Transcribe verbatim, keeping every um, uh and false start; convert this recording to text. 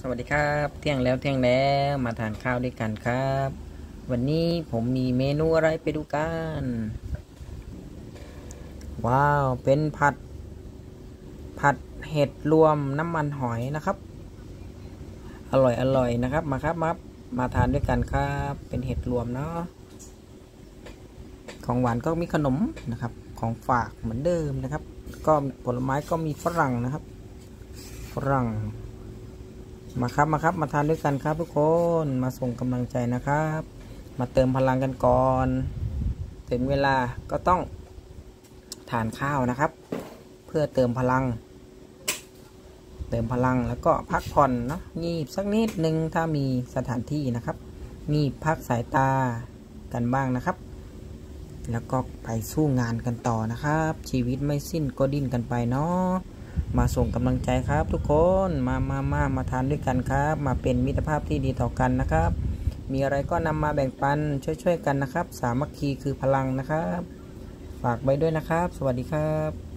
สวัสดีครับเที่ยงแล้วเที่ยงแล้วมาทานข้าวด้วยกันครับ วันนี้ผมมีเมนูอะไรไปดูกันว้าวเป็นผัดผัดเห็ดรวมน้ำมันหอยนะครับอร่อยอร่อยนะครับมาครับมามาทานด้วยกันครับเป็นเห็ดรวมเนาะของหวานก็มีขนมนะครับของฝากเหมือนเดิมนะครับก็ผลไม้ก็มีฝรั่งนะครับฝรั่งมาครับมาครับมาทานด้วยกันครับทุกคนมาส่งกำลังใจนะครับมาเติมพลังกันก่อนถึงเวลาก็ต้องทานข้าวนะครับเพื่อเติมพลังเติมพลังแล้วก็พักผ่อนเนาะงีบสักนิดนึงถ้ามีสถานที่นะครับงีบพักสายตากันบ้างนะครับแล้วก็ไปสู้งานกันต่อนะครับชีวิตไม่สิ้นก็ดิ้นกันไปเนาะมาส่งกำลังใจครับทุกคนมามามามาทานด้วยกันครับมาเป็นมิตรภาพที่ดีต่อกันนะครับมีอะไรก็นำมาแบ่งปันช่วยๆกันนะครับสามัคคีคือพลังนะครับฝากไว้ด้วยนะครับสวัสดีครับ